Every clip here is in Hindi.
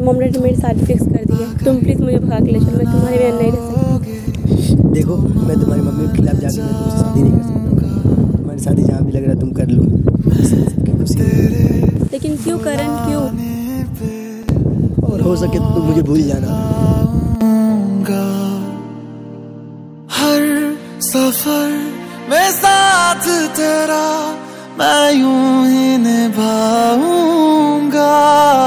मॉम डैडी ने मेरी शादी फिक्स कर दी है। तुम प्लीज़ मुझे भगा के ले चलो, मैं तुम्हारे बिना नहीं रह सकती। देखो मैं तुम्हारी मम्मी के खिलाफ जाकर मैं तुमसे शादी नहीं कर सकता। तुम्हारी शादी जहाँ भी लग रहा है तुम कर लो, सबकी खुशी। लेकिन क्यों करण, क्यों? और हो सके तो मुझे भूल जाना। हर सफर में साथ तेरा मैं यूं ही निभाऊंगा।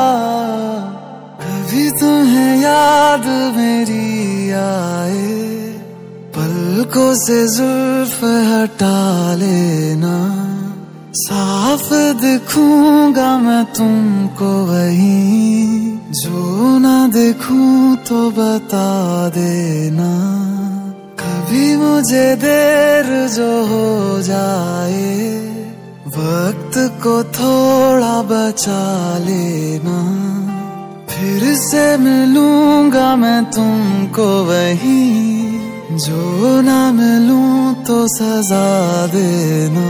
कभी तुम्हें याद मेरी आए, पलकों से जुल्फ हटा लेना। साफ दिखूंगा मैं तुमको वहीं, जो ना देखूं तो बता देना। कभी मुझे देर जो हो जाए, वक्त को थोड़ा बचा लेना। फिर से मिलूंगा मैं तुमको वहीं, जो ना मिलूं तो सजा देना।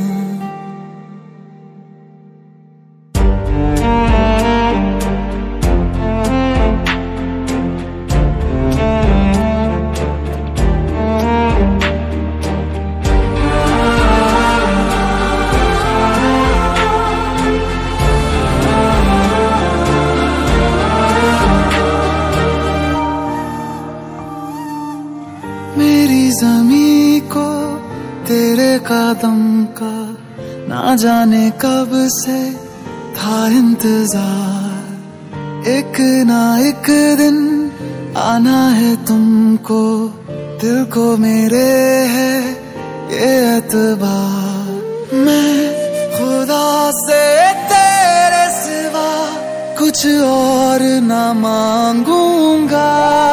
मेरी ज़मीं को तेरे कदम का ना जाने कब से था इंतजार। एक ना एक दिन आना है तुमको, दिल को मेरे है ये एतबार। मैं खुदा से तेरे सिवा कुछ और ना मांगूंगा।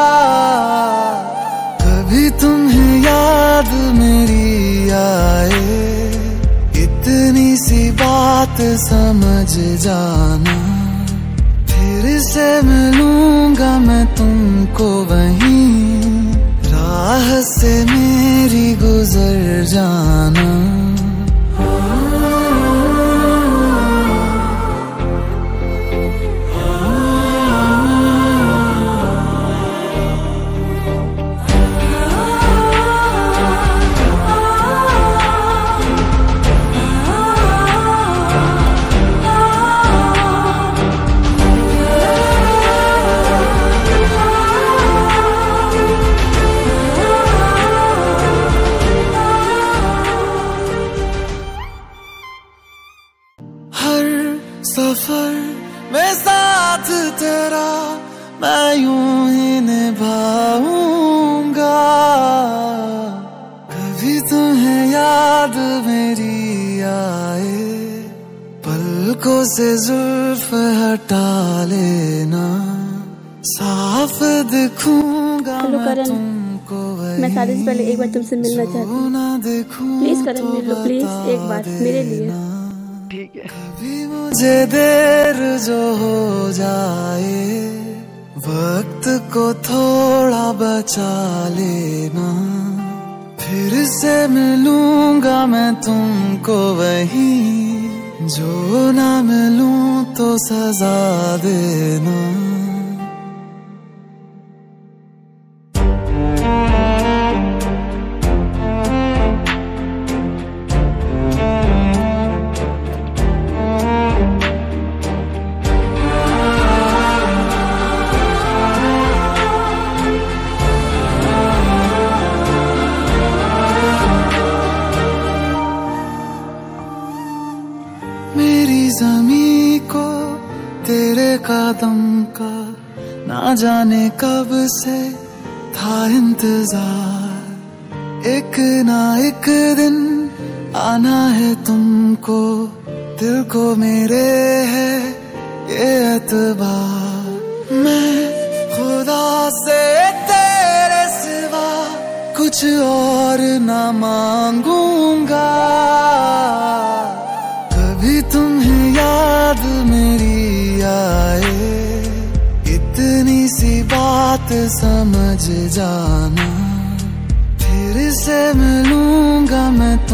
कभी तुम्हें याद मेरी आए, इतनी सी बात समझ जाना। फिर से मिलूंगा मैं तुमको वहीं, राह से मेरी गुजर जाना। सफर में साथ तेरा मैं यूं ही निभाऊंगा। कभी तुम्हें याद मेरी आए, पलकों से जुल्फ हटा लेना। साफ दिखूंगा मैं तुमको वहीं, मैं शादी से पहले एक बार तुमसे मिलना चाहती हूँ। Please Karan, mill low please, एक बार मेरे लिए। ठीक है। कभी मुझे देर जो हो जाए, वक्त को थोड़ा बचा लेना। फिर से मिलूंगा मैं तुमको वहीं, जो ना मिलूं तो सजा देना। मेरी ज़मीं को तेरे कदम का ना जाने कब से था इंतजार। एक ना एक दिन आना है तुमको, दिल को मेरे है ये एतबार। मैं खुदा से तेरे सिवा कुछ और ना मांगूंगा। कभी तुम्हें याद मेरी आए, इतनी सी बात समझ जाना। फिर से मिलूंगा मैं